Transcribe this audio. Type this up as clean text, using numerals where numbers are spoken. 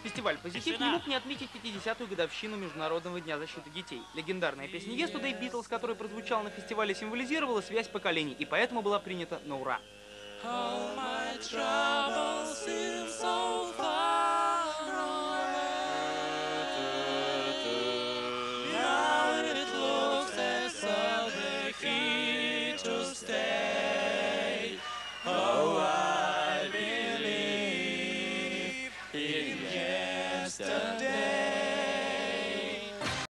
Фестиваль «Позитив» не мог не отметить 50-ю годовщину Международного дня защиты детей. Легендарная песня «Yesterday» Beatles, которая прозвучала на фестивале, символизировала связь поколений и поэтому была принята на ура. All my troubles seem so far